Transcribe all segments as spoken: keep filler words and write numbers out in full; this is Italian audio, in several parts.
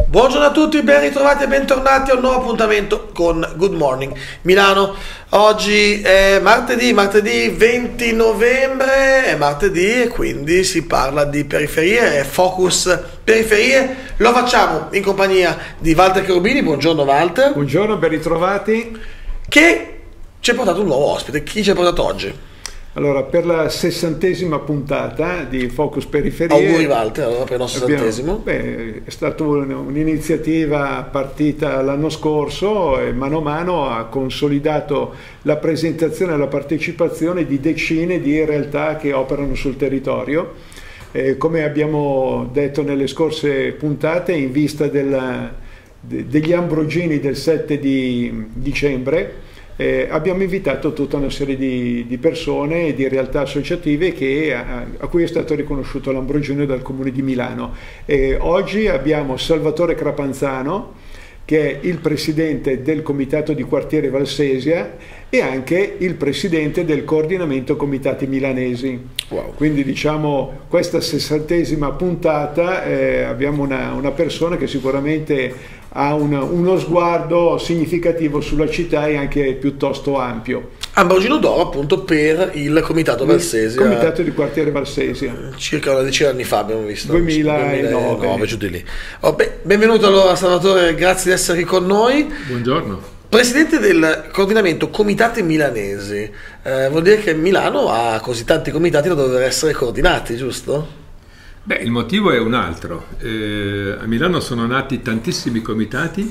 Buongiorno a tutti, ben ritrovati e bentornati a un nuovo appuntamento con Good Morning Milano. Oggi è martedì, martedì venti novembre, è martedì e quindi si parla di periferie, è Focus Periferie. Lo facciamo in compagnia di Walter Cherubini. Buongiorno Walter. Buongiorno, ben ritrovati. Che ci ha portato un nuovo ospite. Chi ci ha portato oggi? Allora, per la sessantesima puntata di Focus Periferie... Auguri Walter, allora, per il nostro sessantesimo. Beh, è stata un'iniziativa partita l'anno scorso e mano a mano ha consolidato la presentazione e la partecipazione di decine di realtà che operano sul territorio. Eh, come abbiamo detto nelle scorse puntate, in vista della, de, degli Ambrogini del sette di dicembre, Eh, abbiamo invitato tutta una serie di, di persone e di realtà associative che, a, a cui è stato riconosciuto l'Ambrogino dal Comune di Milano. Eh, oggi abbiamo Salvatore Crapanzano, che è il presidente del Comitato di Quartiere Valsesia e anche il presidente del Coordinamento Comitati Milanesi. Wow. Quindi diciamo questa sessantesima puntata eh, abbiamo una, una persona che sicuramente ha un, uno sguardo significativo sulla città e anche piuttosto ampio. Ambrogino d'oro appunto per il Comitato Valsesia. Comitato di Quartiere Valsesia. Circa una decina di anni fa abbiamo visto. duemilanove. duemilanove, giù di lì. Oh, beh, benvenuto allora Salvatore, grazie di essere qui con noi. Buongiorno. Presidente del coordinamento Comitati Milanesi, eh, vuol dire che Milano ha così tanti comitati da dover essere coordinati, giusto? Beh, il motivo è un altro. Eh, a Milano sono nati tantissimi comitati,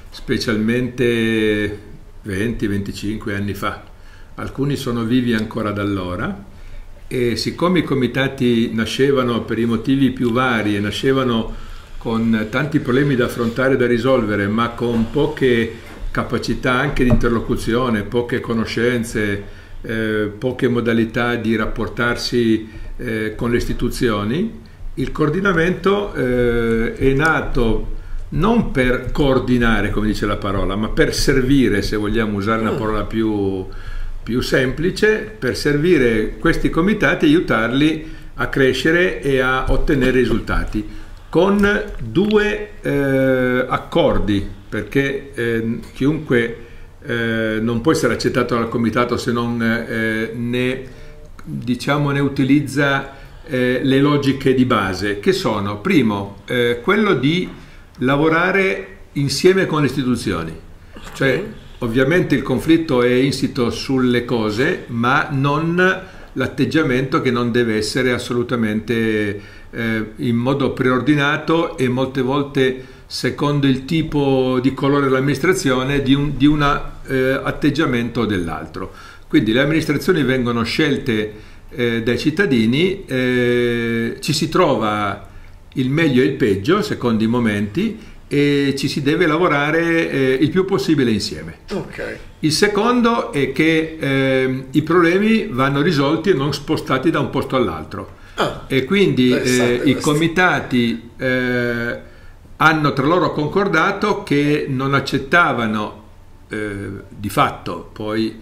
specialmente venti venticinque anni fa. Alcuni sono vivi ancora da allora e siccome i comitati nascevano per i motivi più vari e nascevano con tanti problemi da affrontare e da risolvere, ma con poche capacità anche di interlocuzione, poche conoscenze, eh, poche modalità di rapportarsi eh, con le istituzioni, il coordinamento eh, è nato non per coordinare, come dice la parola, ma per servire, se vogliamo usare una parola più, più semplice, per servire questi comitati e aiutarli a crescere e a ottenere risultati, con due eh, accordi, perché eh, chiunque eh, non può essere accettato dal comitato se non eh, ne, diciamo, ne utilizza eh, le logiche di base, che sono, primo, eh, quello di lavorare insieme con le istituzioni, cioè ovviamente il conflitto è insito sulle cose, ma non l'atteggiamento che non deve essere assolutamente eh, in modo preordinato e molte volte secondo il tipo di colore dell'amministrazione di un di una, eh, atteggiamento o dell'altro. Quindi le amministrazioni vengono scelte eh, dai cittadini, eh, ci si trova il meglio e il peggio secondo i momenti e ci si deve lavorare eh, il più possibile insieme. Okay. Il secondo è che eh, i problemi vanno risolti e non spostati da un posto all'altro. Ah, e quindi eh, i comitati eh, hanno tra loro concordato che non accettavano eh, di fatto poi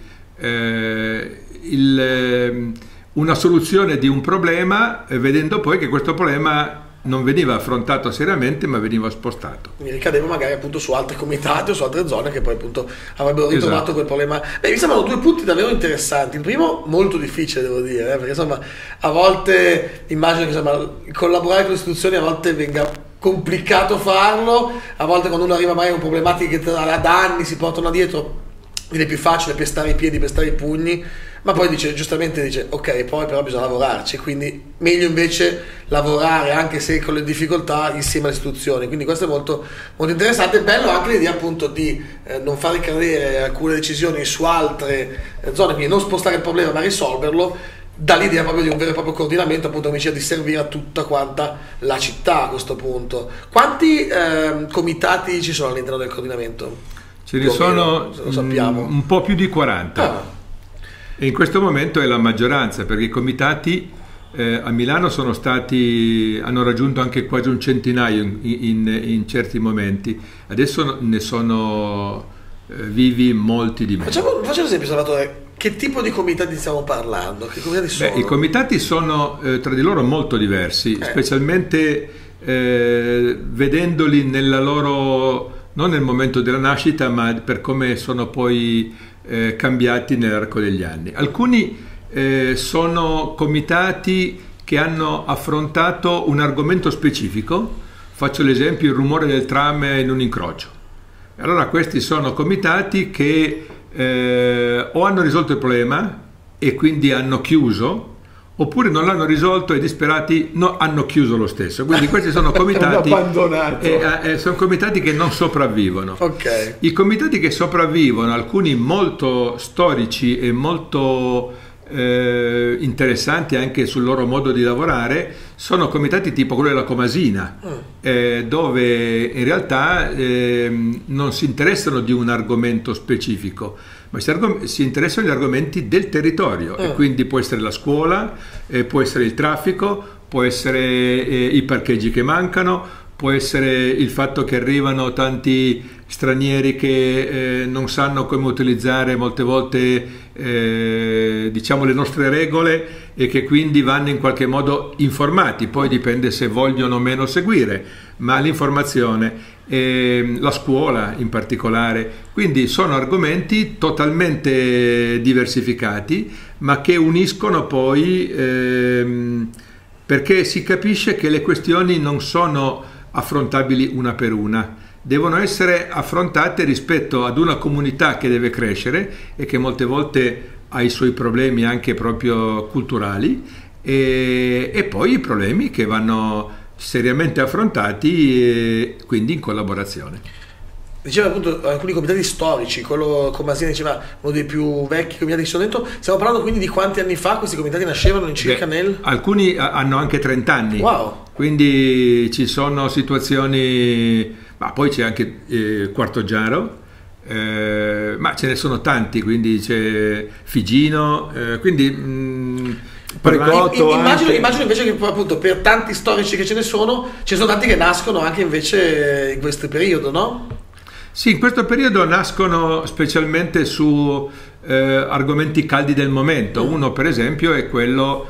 eh, il, una soluzione di un problema, eh, vedendo poi che questo problema non veniva affrontato seriamente ma veniva spostato. Mi ricadeva magari appunto su altri comitati o su altre zone che poi appunto avrebbero ritrovato esatto. quel problema. Beh, mi sembrano due punti davvero interessanti. Il primo molto difficile, devo dire, eh, perché insomma a volte immagino che insomma collaborare con le istituzioni a volte venga complicato farlo, a volte quando uno arriva magari con problematiche che da anni si portano dietro viene più facile pestare i piedi, pestare i pugni, ma poi dice, giustamente dice ok, poi però bisogna lavorarci, quindi meglio invece lavorare anche se con le difficoltà insieme alle istituzioni. Quindi questo è molto, molto interessante. Bello anche l'idea appunto di eh, non far ricadere alcune decisioni su altre eh, zone, quindi non spostare il problema ma risolverlo, dall'idea proprio di un vero e proprio coordinamento, appunto come diceva, di servire a tutta quanta la città a questo punto. Quanti eh, comitati ci sono all'interno del coordinamento? Ce ne sono lo sappiamo. un po' più di quaranta. Ah. E in questo momento è la maggioranza, perché i comitati eh, a Milano sono stati, hanno raggiunto anche quasi un centinaio in, in, in certi momenti. Adesso ne sono eh, vivi molti di meno. Facciamo, facciamo un esempio, Salvatore. Che tipo di comitati stiamo parlando? Che comitati sono? Beh, i comitati sono eh, tra di loro molto diversi, eh. specialmente eh, vedendoli nella loro, non nel momento della nascita, ma per come sono poi eh, cambiati nell'arco degli anni. Alcuni eh, sono comitati che hanno affrontato un argomento specifico. Faccio l'esempio: il rumore del tram in un incrocio. Allora questi sono comitati che eh, o hanno risolto il problema e quindi hanno chiuso, oppure non l'hanno risolto e disperati no, hanno chiuso lo stesso. Quindi questi sono comitati, eh, eh, sono comitati che non sopravvivono. Okay. I comitati che sopravvivono, alcuni molto storici e molto eh, interessanti anche sul loro modo di lavorare, sono comitati tipo quello della Comasina, mm. eh, dove in realtà eh, non si interessano di un argomento specifico, ma si, si interessano agli argomenti del territorio, mm. e quindi può essere la scuola, eh, può essere il traffico, può essere eh, i parcheggi che mancano, può essere il fatto che arrivano tanti stranieri che eh, non sanno come utilizzare molte volte eh, diciamo le nostre regole e che quindi vanno in qualche modo informati, poi dipende se vogliono o meno seguire, ma l'informazione, eh, la scuola in particolare, quindi sono argomenti totalmente diversificati ma che uniscono poi ehm, perché si capisce che le questioni non sono affrontabili una per una, devono essere affrontate rispetto ad una comunità che deve crescere e che molte volte ha i suoi problemi anche proprio culturali, e, e poi i problemi che vanno seriamente affrontati, e quindi in collaborazione. Diceva appunto alcuni comitati storici, quello Comasina diceva uno dei più vecchi comitati che sono dentro. Stiamo parlando quindi di quanti anni fa questi comitati nascevano in circa? Beh, nel... Alcuni hanno anche trenta anni. Wow. Quindi ci sono situazioni, ma poi c'è anche eh, Quartogiaro, eh, ma ce ne sono tanti, quindi c'è Figino, eh, quindi mh, Precotto, in, immagino, anche... immagino invece che appunto per tanti storici che ce ne sono, ci sono tanti che nascono anche invece in questo periodo, no? Sì, in questo periodo nascono specialmente su eh, argomenti caldi del momento. Mm. Uno per esempio è quello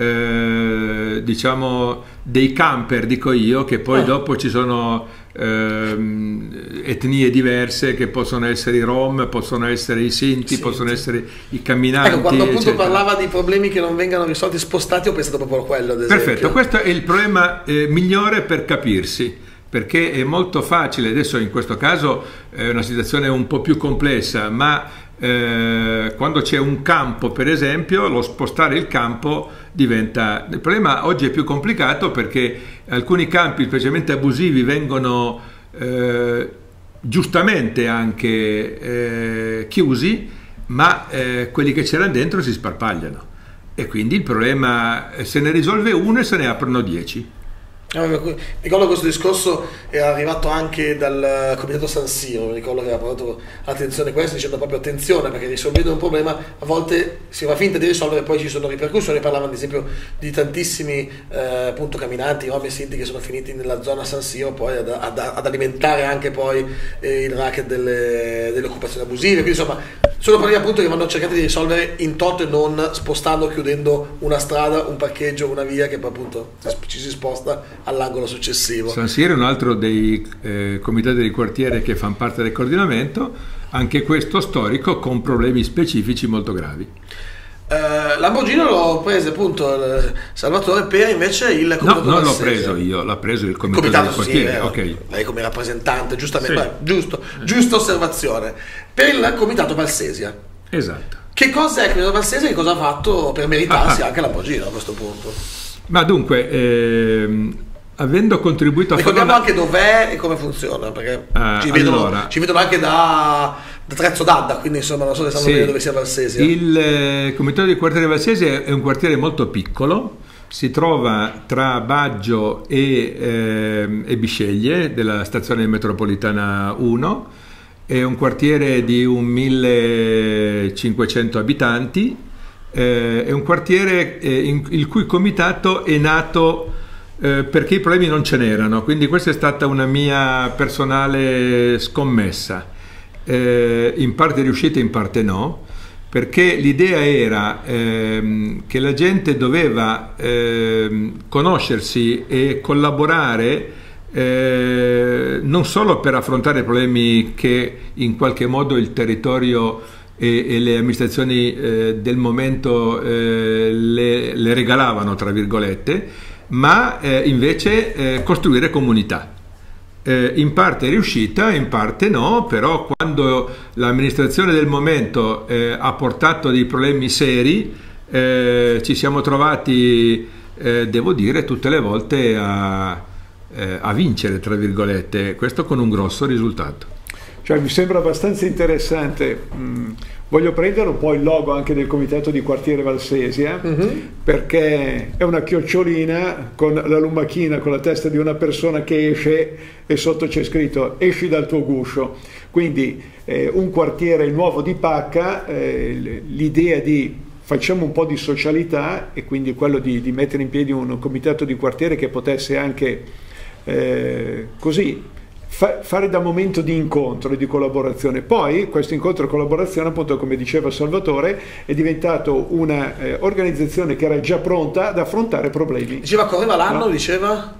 eh, diciamo dei camper, dico io, che poi ah. dopo ci sono eh, etnie diverse che possono essere i Rom, possono essere i Sinti, Sinti. possono essere i camminanti. Ecco, quando appunto eccetera. parlava di problemi che non vengano risolti, spostati, ho pensato proprio a quello, ad esempio. Perfetto, questo è il problema eh, migliore per capirsi, perché è molto facile, adesso in questo caso è una situazione un po' più complessa, ma eh, quando c'è un campo per esempio, lo spostare il campo diventa... Il problema oggi è più complicato perché alcuni campi, specialmente abusivi, vengono eh, giustamente anche eh, chiusi, ma eh, quelli che c'erano dentro si sparpagliano e quindi il problema se ne risolve uno e se ne aprono dieci. Ricordo questo discorso era arrivato anche dal comitato San Siro, ricordo che aveva portato attenzione a questo, dicendo proprio attenzione perché risolvendo un problema a volte si fa finta di risolvere e poi ci sono ripercussioni. Parlavano ad esempio di tantissimi eh, appunto camminanti, Rom e Sinti che sono finiti nella zona San Siro poi ad, ad, ad alimentare anche poi eh, il racket delle, delle occupazioni abusive, quindi insomma sono problemi appunto che vanno cercati di risolvere in toto e non spostando, chiudendo una strada, un parcheggio, una via che poi appunto ci si sposta all'angolo successivo. San Siro è un altro dei eh, comitati di quartiere che fanno parte del coordinamento, anche questo storico con problemi specifici molto gravi. Uh, Lamborghini l'ho preso appunto il Salvatore per invece il comitato. No, non l'ho preso io, l'ha preso il comitato, il comitato del quartiere. Sì, eh, okay. Lei come rappresentante, giustamente, sì. Beh, giusto, giusta osservazione. Per il comitato Valsesia. Esatto. Che cosa è il comitato Valsesia e che cosa ha fatto per meritarsi ah, anche Lamborghini a questo punto? Ma dunque, ehm, avendo contribuito a ricordiamo fare... anche dov'è e come funziona, perché uh, ci, vedono, allora, ci vedono anche da, da Trezzo d'Adda, quindi insomma non so se sanno sì, bene dove sia Valsesia. Il eh, comitato di quartiere Valsesia è un quartiere molto piccolo, si trova tra Baggio e, eh, e Bisceglie della stazione metropolitana uno, è un quartiere di un millecinquecento abitanti, eh, è un quartiere eh, in, il cui comitato è nato eh, perché i problemi non ce n'erano, quindi questa è stata una mia personale scommessa, eh, in parte riuscita in parte no, perché l'idea era ehm, che la gente doveva ehm, conoscersi e collaborare eh, non solo per affrontare problemi che in qualche modo il territorio e, e le amministrazioni eh, del momento eh, le, le regalavano, tra virgolette, ma eh, invece eh, costruire comunità. Eh, in parte è riuscita, in parte no, però quando l'amministrazione del momento eh, ha portato dei problemi seri, eh, ci siamo trovati, eh, devo dire, tutte le volte a, eh, a vincere, tra virgolette, questo con un grosso risultato. Cioè, mi sembra abbastanza interessante. Mm. Voglio prendere un po' il logo anche del comitato di quartiere Valsesia, uh-huh. perché è una chiocciolina con la lumachina con la testa di una persona che esce e sotto c'è scritto esci dal tuo guscio. Quindi eh, un quartiere nuovo di Pacca, eh, l'idea di facciamo un po' di socialità e quindi quello di, di mettere in piedi un comitato di quartiere che potesse anche eh, così fare da momento di incontro e di collaborazione. Poi questo incontro e collaborazione, appunto, come diceva Salvatore, è diventato una eh, organizzazione che era già pronta ad affrontare problemi. Diceva correva l'anno, no? Diceva?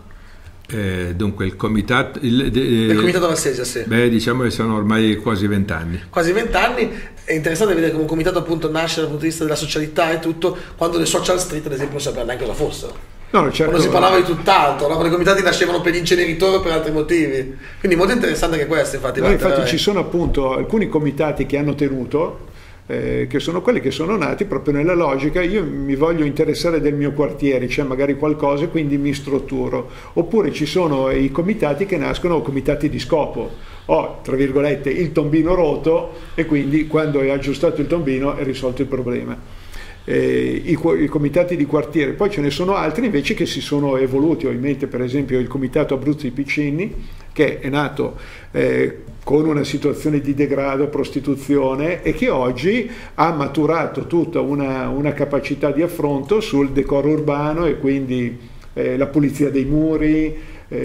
Eh, dunque il comitato il, de, il comitato Valsesia, sì. Beh, diciamo che sono ormai quasi vent'anni. Quasi vent'anni. È interessante vedere come un comitato appunto nasce dal punto di vista della socialità e tutto, quando le social street ad esempio non sapevano neanche cosa fossero. No, certo. Quando si parlava di tutt'altro, no? Quando i comitati nascevano per gli inceneritori o per altri motivi. Quindi molto interessante anche questo, infatti. No, infatti ci sono appunto alcuni comitati che hanno tenuto, eh, che sono quelli che sono nati proprio nella logica, io mi voglio interessare del mio quartiere, c'è cioè magari qualcosa e quindi mi strutturo. Oppure ci sono i comitati che nascono comitati di scopo. Ho, tra virgolette, il tombino rotto e quindi quando è aggiustato il tombino è risolto il problema. Eh, i, i comitati di quartiere, poi ce ne sono altri invece che si sono evoluti. Ho in mente per esempio il comitato Abruzzi Piccini, che è nato eh, con una situazione di degrado, prostituzione, e che oggi ha maturato tutta una, una capacità di affronto sul decoro urbano e quindi eh, la pulizia dei muri,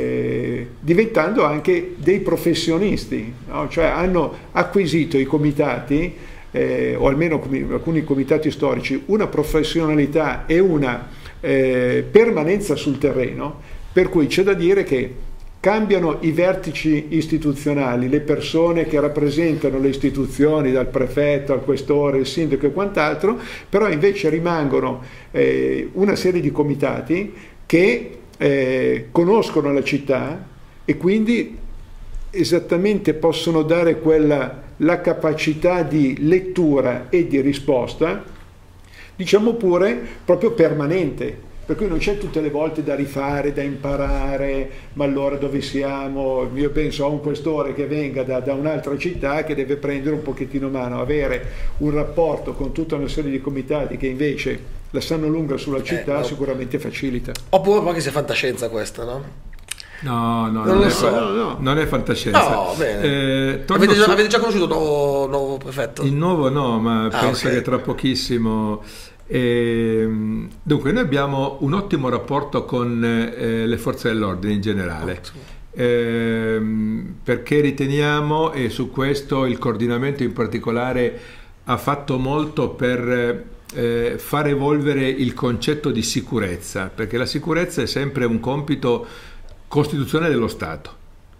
eh, diventando anche dei professionisti, no? Cioè hanno acquisito i comitati Eh, o almeno com- alcuni comitati storici, una professionalità e una eh, permanenza sul terreno, per cui c'è da dire che cambiano i vertici istituzionali, le persone che rappresentano le istituzioni, dal prefetto al questore, il sindaco e quant'altro, però invece rimangono eh, una serie di comitati che eh, conoscono la città e quindi esattamente possono dare quella la capacità di lettura e di risposta, diciamo pure proprio permanente, per cui non c'è tutte le volte da rifare, da imparare, ma allora dove siamo? Io penso a un questore che venga da, da un'altra città che deve prendere un pochettino mano, avere un rapporto con tutta una serie di comitati che invece la sanno lunga sulla città, eh, no. Sicuramente facilita. Oppure poi che sia fantascienza questa, no? No, no, non, non, è, so. no, no. non è fantascienza. No, bene. Eh, avete, già, su... avete già conosciuto il nuovo, nuovo prefetto? Il nuovo no, ma ah, penso okay. che tra pochissimo. Eh, dunque, noi abbiamo un ottimo rapporto con eh, le forze dell'ordine in generale, eh, perché riteniamo, e su questo il coordinamento in particolare ha fatto molto per eh, far evolvere il concetto di sicurezza, perché la sicurezza è sempre un compito costituzionale dello Stato,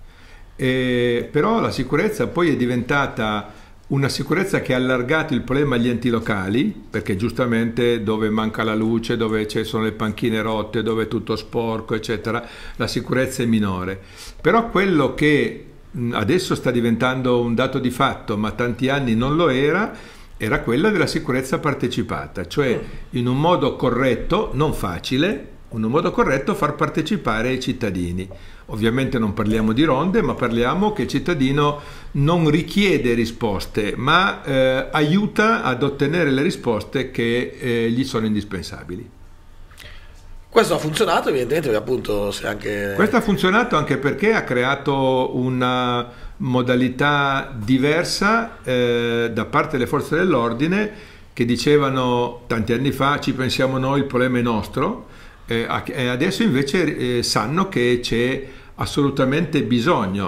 eh, però la sicurezza poi è diventata una sicurezza che ha allargato il problema agli enti locali, perché giustamente dove manca la luce, dove ci sono le panchine rotte, dove è tutto sporco, eccetera, la sicurezza è minore. Però quello che adesso sta diventando un dato di fatto, ma tanti anni non lo era, era quella della sicurezza partecipata, cioè in un modo corretto, non facile, in un modo corretto far partecipare i cittadini. Ovviamente non parliamo di ronde, ma parliamo che il cittadino non richiede risposte, ma eh, aiuta ad ottenere le risposte che eh, gli sono indispensabili. Questo ha funzionato evidentemente, perché appunto se anche... Questo ha funzionato anche perché ha creato una modalità diversa eh, da parte delle forze dell'ordine, che dicevano tanti anni fa ci pensiamo noi, il problema è nostro, eh, e adesso invece eh, sanno che c'è assolutamente bisogno,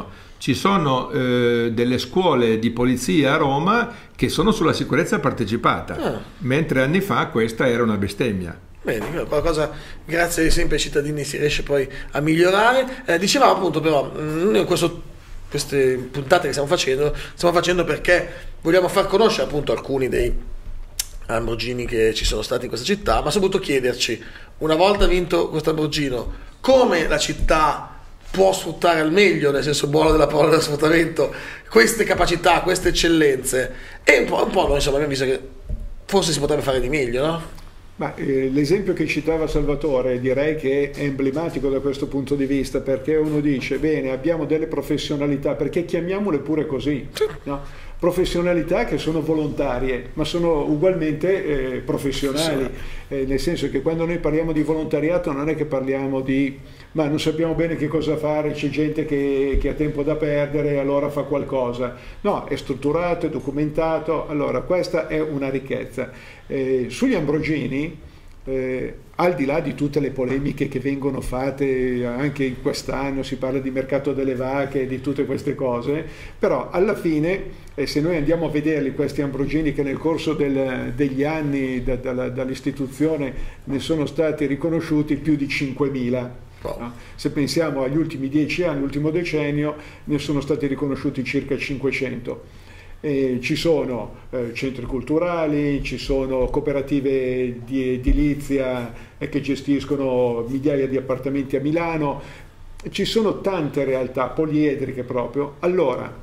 ci sono eh, delle scuole di polizia a Roma che sono sulla sicurezza partecipata, ah. mentre anni fa questa era una bestemmia. Bene, qualcosa grazie ai semplici cittadini si riesce poi a migliorare. Eh, dicevamo appunto però, in questo, queste puntate che stiamo facendo, stiamo facendo perché vogliamo far conoscere appunto alcuni dei Lamborghini che ci sono stati in questa città, ma soprattutto chiederci, una volta vinto questo Lamborghini, come la città può sfruttare al meglio, nel senso buono della parola dello sfruttamento, queste capacità, queste eccellenze, e un po', un po' noi insomma abbiamo visto che forse si potrebbe fare di meglio, no? Ma eh, l'esempio che citava Salvatore direi che è emblematico da questo punto di vista, perché uno dice bene, abbiamo delle professionalità, perché chiamiamole pure così, no? Professionalità che sono volontarie ma sono ugualmente eh, professionali, eh, nel senso che quando noi parliamo di volontariato non è che parliamo di ma non sappiamo bene che cosa fare, c'è gente che, che ha tempo da perdere, allora fa qualcosa. No, è strutturato, è documentato, allora questa è una ricchezza. Eh, sugli Ambrogini, eh, al di là di tutte le polemiche che vengono fatte anche in quest'anno, si parla di mercato delle vacche, di tutte queste cose, però alla fine eh, se noi andiamo a vederli questi Ambrogini che nel corso del, degli anni da, da, dall'istituzione ne sono stati riconosciuti più di cinquemila. No? Se pensiamo agli ultimi dieci anni, l'ultimo decennio, ne sono stati riconosciuti circa cinquecento. E ci sono eh, centri culturali, ci sono cooperative di edilizia eh, che gestiscono migliaia di appartamenti a Milano, ci sono tante realtà poliedriche proprio. Allora,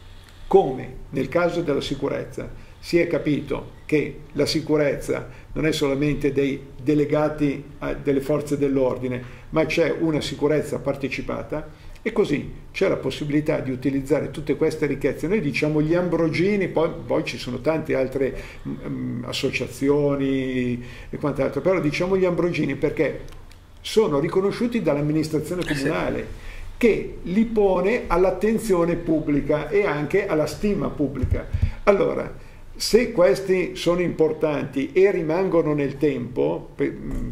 come nel caso della sicurezza si è capito che la sicurezza non è solamente dei delegati eh, delle forze dell'ordine, ma c'è una sicurezza partecipata, e così c'è la possibilità di utilizzare tutte queste ricchezze. Noi diciamo gli Ambrogini, poi, poi ci sono tante altre um, associazioni e quant'altro, però diciamo gli Ambrogini perché sono riconosciuti dall'amministrazione comunale, che li pone all'attenzione pubblica e anche alla stima pubblica. Allora, se questi sono importanti e rimangono nel tempo, per,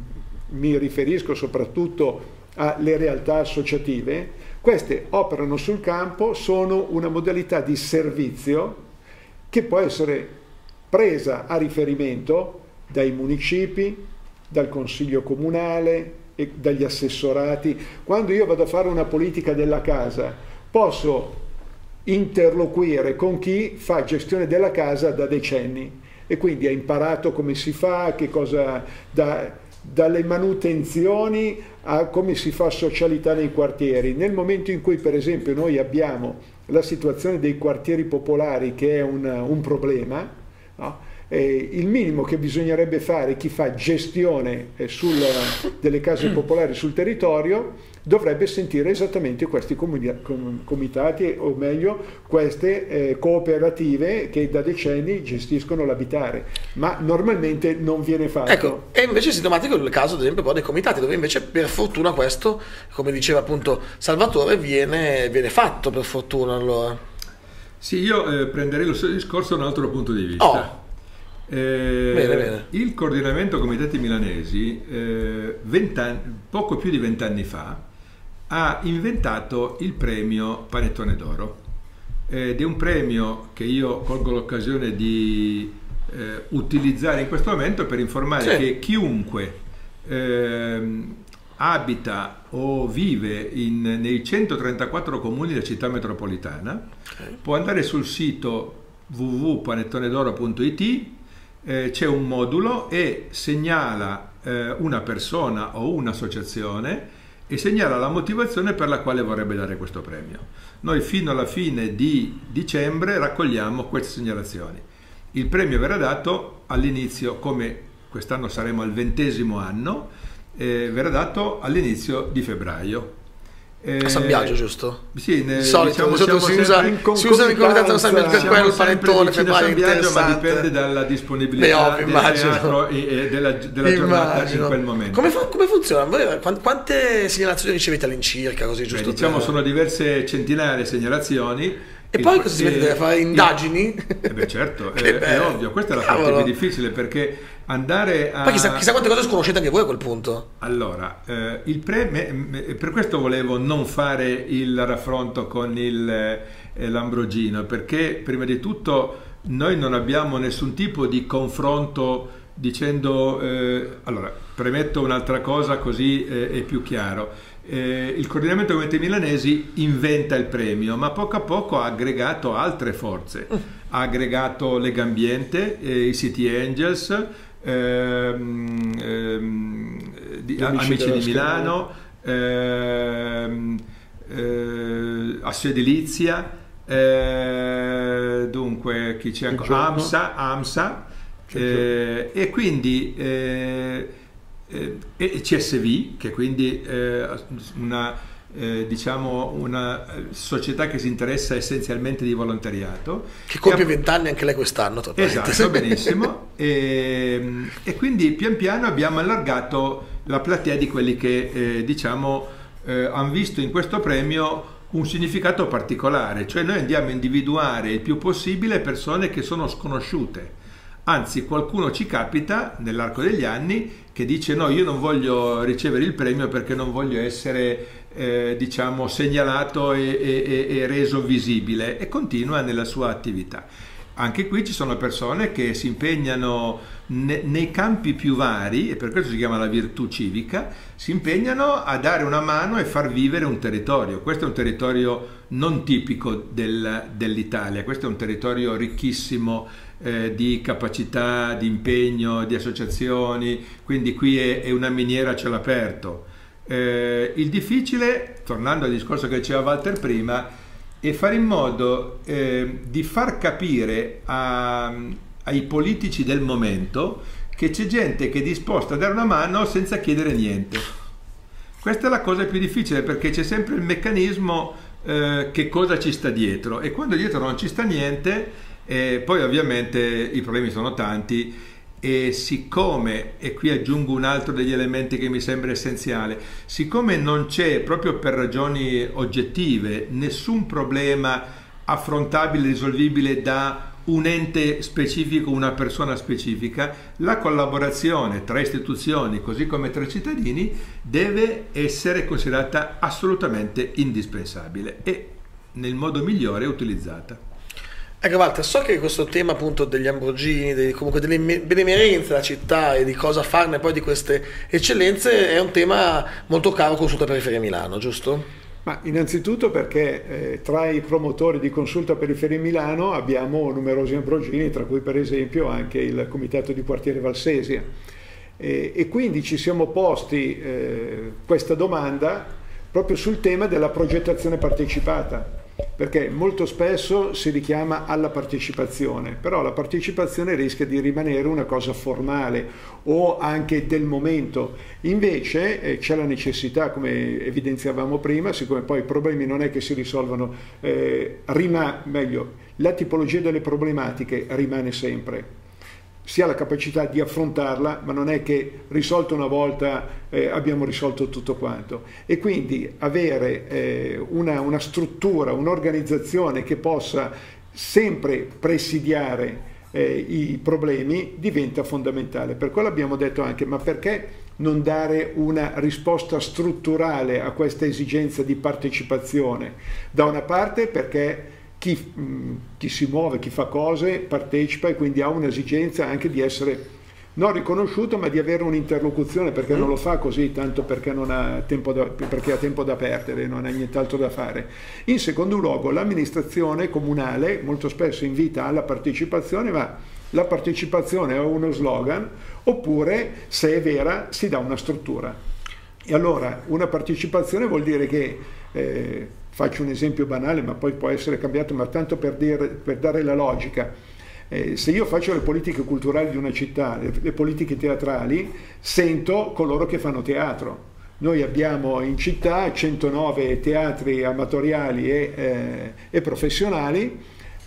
mi riferisco soprattutto alle realtà associative, queste operano sul campo, sono una modalità di servizio che può essere presa a riferimento dai municipi, dal consiglio comunale e dagli assessorati. Quando io vado a fare una politica della casa, posso interloquire con chi fa gestione della casa da decenni e quindi ha imparato come si fa, che cosa da, dalle manutenzioni a come si fa socialità nei quartieri. Nel momento in cui per esempio noi abbiamo la situazione dei quartieri popolari che è un, un problema, no? Eh, il minimo che bisognerebbe fare chi fa gestione eh, sul, delle case popolari sul territorio dovrebbe sentire esattamente questi comitati, o meglio queste eh, cooperative che da decenni gestiscono l'abitare, ma normalmente non viene fatto. Ecco, e invece è sintomatico il caso ad esempio poi dei comitati, dove invece per fortuna questo, come diceva appunto Salvatore, viene, viene fatto per fortuna. Allora sì, io eh, prenderei lo stesso discorso da un altro punto di vista. Oh. Eh, bene, bene. Il coordinamento comitati milanesi eh, poco più di vent'anni fa ha inventato il premio Panettone d'Oro ed è un premio che io colgo l'occasione di eh, utilizzare in questo momento per informare sì. che chiunque eh, abita o vive in, nei centotrentaquattro comuni della città metropolitana okay. può andare sul sito w w w punto panettonedoro punto i t. Eh, c'è un modulo e segnala eh, una persona o un'associazione e segnala la motivazione per la quale vorrebbe dare questo premio. Noi fino alla fine di dicembre raccogliamo queste segnalazioni. Il premio verrà dato all'inizio, come quest'anno saremo al ventesimo anno, eh, verrà dato all'inizio di febbraio. A San Biagio, giusto? Sì, ne, solito, diciamo, si, usa, in si usa in concomitanza San Biagio per quello, il panettone, San Biagio, ma dipende dalla disponibilità Beh, del teatro e, e della, della giornata in quel momento. Come, come funziona? Quante segnalazioni ricevete all'incirca? Così, giusto? Beh, diciamo per... sono diverse centinaia di segnalazioni. E poi cosa si vede? Deve fare indagini? Eh beh, certo, è, è ovvio, questa è la parte più difficile, perché andare a... Poi chissà, chissà quante cose sconoscete anche voi a quel punto. Allora, eh, il pre... per questo volevo non fare il raffronto con il eh, Lambrogino, perché prima di tutto noi non abbiamo nessun tipo di confronto dicendo... Eh, allora, premetto un'altra cosa così eh, è più chiaro. Eh, il coordinamento Comité Milanesi inventa il premio, ma poco a poco ha aggregato altre forze, ha aggregato Legambiente, eh, i City Angels, ehm, ehm, di, Amici di Milano, ehm, eh, Assio Edilizia, eh, dunque chi c'è ancora? AMSA, AMSA eh, e quindi eh, e C S V, che quindi è una, eh, diciamo una società che si interessa essenzialmente di volontariato, che compie vent'anni anche lei quest'anno. Esatto, benissimo. e, e quindi pian piano abbiamo allargato la platea di quelli che eh, diciamo eh, hanno visto in questo premio un significato particolare, cioè noi andiamo a individuare il più possibile persone che sono sconosciute. Anzi, qualcuno ci capita nell'arco degli anni che dice no, io non voglio ricevere il premio perché non voglio essere eh, diciamo segnalato e, e, e reso visibile, e continua nella sua attività. Anche qui ci sono persone che si impegnano ne, nei campi più vari, e per questo si chiama la virtù civica, si impegnano a dare una mano e far vivere un territorio. Questo è un territorio non tipico del, dell'Italia, questo è un territorio ricchissimo eh, di capacità, di impegno, di associazioni, quindi qui è, è una miniera a cielo aperto. Eh, il difficile, tornando al discorso che diceva Walter prima, e fare in modo eh, di far capire a, ai politici del momento che c'è gente che è disposta a dare una mano senza chiedere niente. Questa è la cosa più difficile, perché c'è sempre il meccanismo eh, che cosa ci sta dietro, e quando dietro non ci sta niente, eh, poi ovviamente i problemi sono tanti. E siccome, e qui aggiungo un altro degli elementi che mi sembra essenziale, siccome non c'è, proprio per ragioni oggettive, nessun problema affrontabile, risolvibile da un ente specifico, una persona specifica, la collaborazione tra istituzioni, così come tra cittadini, deve essere considerata assolutamente indispensabile e nel modo migliore utilizzata. Ecco Walter, so che questo tema appunto degli Ambrogini, dei, comunque delle benemerenze della città e di cosa farne poi di queste eccellenze, è un tema molto caro Consulta Periferia Milano, giusto? Ma innanzitutto perché eh, tra i promotori di Consulta Periferia Milano abbiamo numerosi Ambrogini, tra cui per esempio anche il Comitato di Quartiere Valsesia. E, e quindi ci siamo posti eh, questa domanda proprio sul tema della progettazione partecipata. Perché molto spesso si richiama alla partecipazione, però la partecipazione rischia di rimanere una cosa formale o anche del momento. Invece eh, c'è la necessità, come evidenziavamo prima, siccome poi i problemi non è che si risolvono, eh, rima, meglio, la tipologia delle problematiche rimane sempre. Si ha la capacità di affrontarla, ma non è che risolto una volta eh, abbiamo risolto tutto quanto. E quindi avere eh, una, una struttura, un'organizzazione che possa sempre presidiare eh, i problemi diventa fondamentale. Per quello abbiamo detto anche, ma perché non dare una risposta strutturale a questa esigenza di partecipazione? Da una parte perché Chi, chi si muove, chi fa cose, partecipa e quindi ha un'esigenza anche di essere non riconosciuto, ma di avere un'interlocuzione, perché non lo fa così tanto perché, non ha tempo da, perché ha tempo da perdere, non ha nient'altro da fare. In secondo luogo, l'amministrazione comunale molto spesso invita alla partecipazione, ma la partecipazione è uno slogan, oppure, se è vera, si dà una struttura. E allora una partecipazione vuol dire che eh, faccio un esempio banale, ma poi può essere cambiato, ma tanto per, dire, per dare la logica. Eh, se io faccio le politiche culturali di una città, le, le politiche teatrali, sento coloro che fanno teatro. Noi abbiamo in città centonove teatri amatoriali e, eh, e professionali,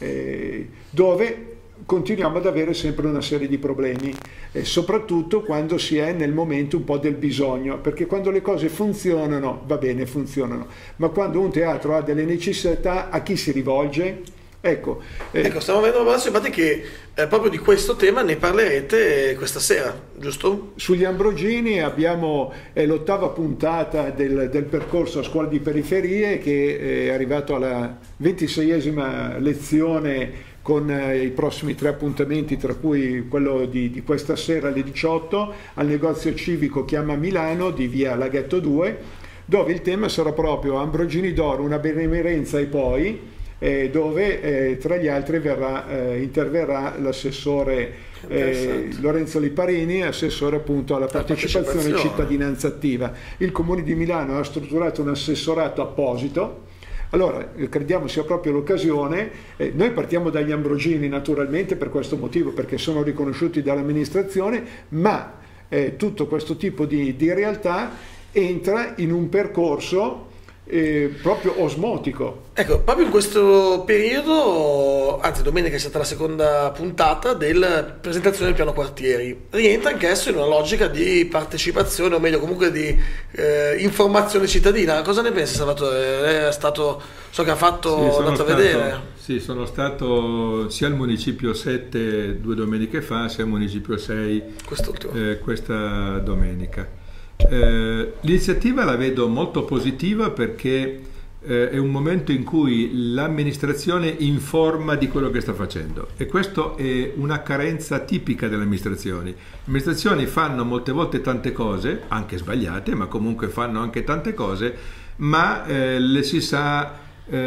eh, dove continuiamo ad avere sempre una serie di problemi, e soprattutto quando si è nel momento un po' del bisogno, perché quando le cose funzionano, va bene, funzionano, ma quando un teatro ha delle necessità, a chi si rivolge? Ecco, eh, ecco, stiamo avendo una infatti che eh, proprio di questo tema ne parlerete questa sera, giusto? Sugli Ambrogini abbiamo eh, l'ottava puntata del, del percorso a scuola di periferie, che è arrivato alla ventiseiesima lezione con eh, i prossimi tre appuntamenti, tra cui quello di, di questa sera alle diciotto al negozio civico Chiama Milano di via Laghetto due, dove il tema sarà proprio Ambrogini d'Oro, una benemerenza e poi Eh, dove eh, tra gli altri verrà, eh, interverrà l'assessore eh, Lorenzo Liparini, assessore appunto alla partecipazione, partecipazione e cittadinanza attiva. Il Comune di Milano ha strutturato un assessorato apposito. Allora, eh, crediamo sia proprio l'occasione. Eh, noi partiamo dagli Ambrogini naturalmente per questo motivo, perché sono riconosciuti dall'amministrazione, ma eh, tutto questo tipo di, di realtà entra in un percorso Eh, proprio osmotico. Ecco, proprio in questo periodo, anzi domenica è stata la seconda puntata della presentazione del piano quartieri, rientra anch'esso in una logica di partecipazione, o meglio comunque di eh, informazione cittadina. Cosa ne pensi, Salvatore? Lei è stato, so che ha fatto, sì, andato a vedere. Sì, sono stato sia al Municipio sette due domeniche fa, sia al Municipio sei eh, questa domenica. Eh, l'iniziativa la vedo molto positiva perché eh, è un momento in cui l'amministrazione informa di quello che sta facendo, e questo è una carenza tipica delle amministrazioni. Le amministrazioni fanno molte volte tante cose, anche sbagliate, ma comunque fanno anche tante cose, ma eh, le si sa eh,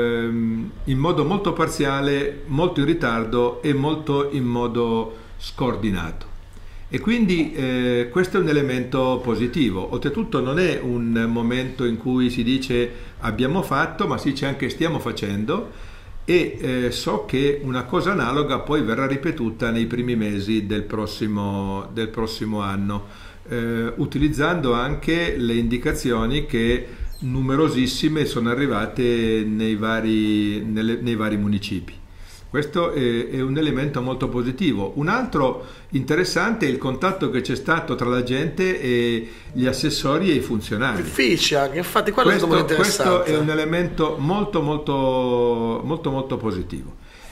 in modo molto parziale, molto in ritardo e molto in modo scordinato. E quindi eh, questo è un elemento positivo. Oltretutto non è un momento in cui si dice abbiamo fatto, ma si dice anche stiamo facendo, e eh, so che una cosa analoga poi verrà ripetuta nei primi mesi del prossimo, del prossimo anno, eh, utilizzando anche le indicazioni che numerosissime sono arrivate nei vari, nelle, nei vari municipi. Questo è, è un elemento molto positivo. Un altro interessante è il contatto che c'è stato tra la gente e gli assessori e i funzionari. Uffici anche, infatti quello questo, è molto interessante. Questo è un elemento molto molto molto molto positivo.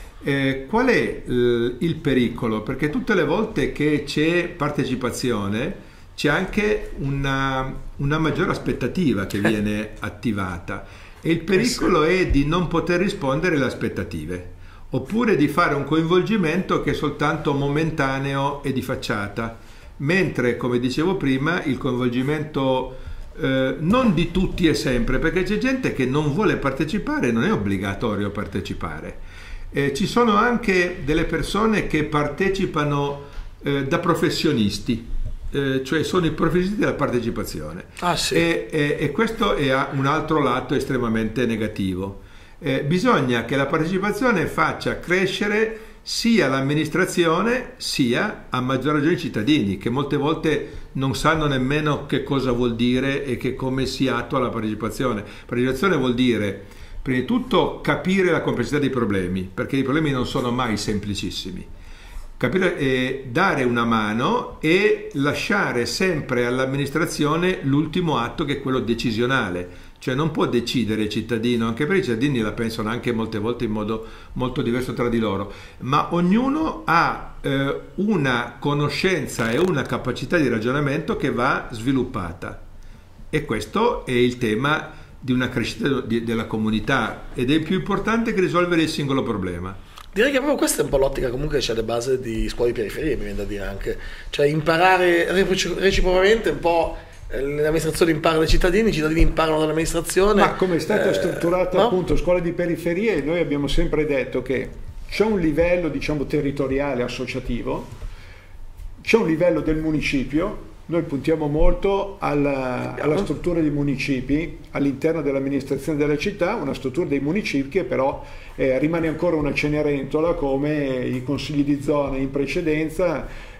Eh, qual è il, il pericolo? Perché tutte le volte che c'è partecipazione c'è anche una, una maggiore aspettativa che viene attivata, e il pericolo è di non poter rispondere alle aspettative, oppure di fare un coinvolgimento che è soltanto momentaneo e di facciata, mentre, come dicevo prima, il coinvolgimento eh, non di tutti e sempre, perché c'è gente che non vuole partecipare, non è obbligatorio partecipare. Eh, ci sono anche delle persone che partecipano eh, da professionisti, eh, cioè sono i professionisti della partecipazione. Ah, sì. e, e, e questo è un altro lato estremamente negativo. Eh, bisogna che la partecipazione faccia crescere sia l'amministrazione sia, a maggior ragione, i cittadini, che molte volte non sanno nemmeno che cosa vuol dire e che come si attua la partecipazione. Partecipazione vuol dire prima di tutto capire la complessità dei problemi, perché i problemi non sono mai semplicissimi, capire, eh, dare una mano e lasciare sempre all'amministrazione l'ultimo atto, che è quello decisionale. Cioè non può decidere il cittadino, anche perché i cittadini la pensano anche molte volte in modo molto diverso tra di loro, ma ognuno ha eh, una conoscenza e una capacità di ragionamento che va sviluppata, e questo è il tema di una crescita di, della comunità, ed è più importante che risolvere il singolo problema. Direi che proprio questa è un po' l'ottica comunque che c'è alle basi di scuole di periferia, mi viene da dire anche, cioè imparare reciprocamente un po'. L'amministrazione impara dai cittadini, i cittadini imparano dall'amministrazione. Ma come è stata eh, strutturata no? appunto scuola di periferie, noi abbiamo sempre detto che c'è un livello, diciamo, territoriale associativo, c'è un livello del municipio. Noi puntiamo molto alla, alla struttura dei municipi all'interno dell'amministrazione della città, una struttura dei municipi che però eh, rimane ancora una cenerentola, come i consigli di zona in precedenza,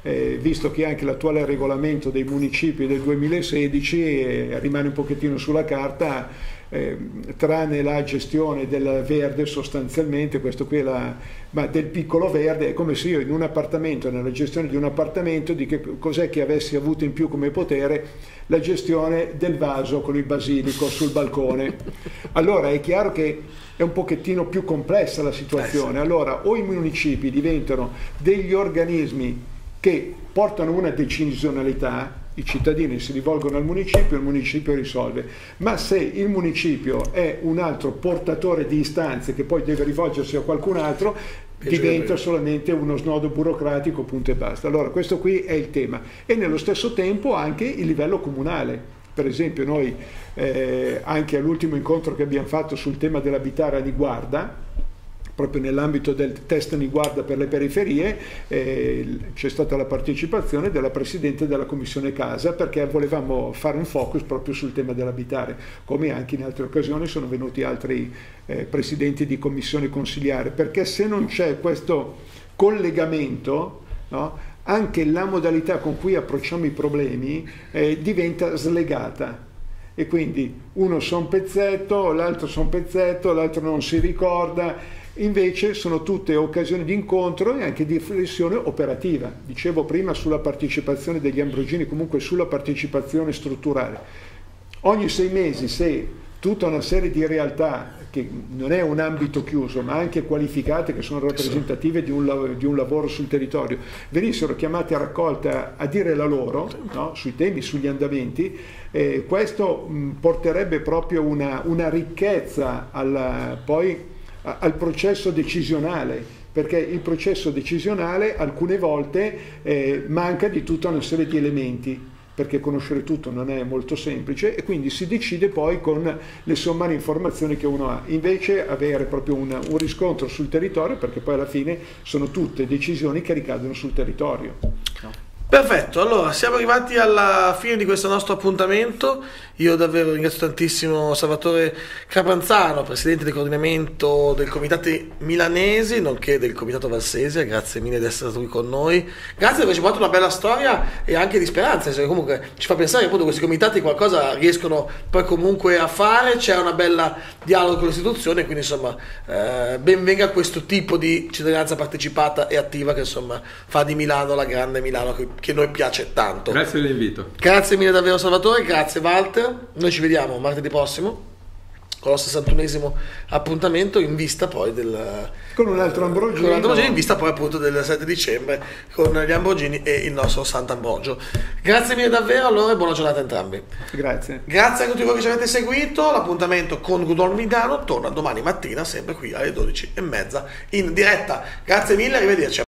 eh, visto che anche l'attuale regolamento dei municipi del duemilasedici eh, rimane un pochettino sulla carta, eh, tranne la gestione del verde sostanzialmente, questo qui è la, ma del piccolo verde, è come se io in un appartamento, nella gestione di un appartamento, di che cos'è che avessi avuto in più come potere? La gestione del vaso con il basilico sul balcone. Allora è chiaro che è un pochettino più complessa la situazione. Allora o i municipi diventano degli organismi che portano una decisionalità, i cittadini si rivolgono al municipio, il municipio risolve, ma se il municipio è un altro portatore di istanze che poi deve rivolgersi a qualcun altro, diventa solamente uno snodo burocratico, punto e basta. Allora questo qui è il tema, e nello stesso tempo anche il livello comunale. Per esempio noi eh, anche all'ultimo incontro che abbiamo fatto sul tema dell'abitare a Niguarda, proprio nell'ambito del test Niguarda per le periferie, eh, c'è stata la partecipazione della Presidente della Commissione Casa, perché volevamo fare un focus proprio sul tema dell'abitare, come anche in altre occasioni sono venuti altri eh, Presidenti di Commissione consigliare, perché se non c'è questo collegamento, no, anche la modalità con cui approcciamo i problemi eh, diventa slegata. E quindi uno sa un pezzetto, l'altro sa un pezzetto, l'altro non si ricorda. Invece sono tutte occasioni di incontro e anche di riflessione operativa. Dicevo prima sulla partecipazione degli Ambrogini, comunque sulla partecipazione strutturale. Ogni sei mesi, se tutta una serie di realtà, che non è un ambito chiuso, ma anche qualificate, che sono rappresentative di un, di un lavoro sul territorio, venissero chiamate a raccolta a dire la loro, no, sui temi, sugli andamenti, eh, questo mh, porterebbe proprio una, una ricchezza alla, poi, al processo decisionale, perché il processo decisionale alcune volte eh, manca di tutta una serie di elementi, perché conoscere tutto non è molto semplice, e quindi si decide poi con le sommarie informazioni che uno ha. Invece avere proprio un, un riscontro sul territorio, perché poi alla fine sono tutte decisioni che ricadono sul territorio. No? Perfetto, allora siamo arrivati alla fine di questo nostro appuntamento. Io davvero ringrazio tantissimo Salvatore Capanzano, Presidente del Coordinamento del Comitato Milanesi, nonché del Comitato Valsesia. Grazie mille di essere stato qui con noi. Grazie per averci portato una bella storia e anche di speranza, perché comunque ci fa pensare che appunto questi comitati qualcosa riescono poi comunque a fare, c'è una bella dialogo con l'istituzione, quindi insomma eh, ben venga questo tipo di cittadinanza partecipata e attiva che insomma fa di Milano la grande Milano che, che noi piace tanto. Grazie dell'invito. Grazie mille davvero Salvatore, grazie Walter. Noi ci vediamo martedì prossimo con lo sessantunesimo appuntamento, in vista poi del con un altro Ambrogino, con un altro Ambrogino, in vista poi appunto del sette dicembre con gli Ambrogini e il nostro Sant'Ambrogio. Grazie mille davvero allora e buona giornata a entrambi. Grazie. Grazie a tutti voi che ci avete seguito. L'appuntamento con Rudolf Milano torna domani mattina sempre qui alle dodici e mezza in diretta. Grazie mille, arrivederci.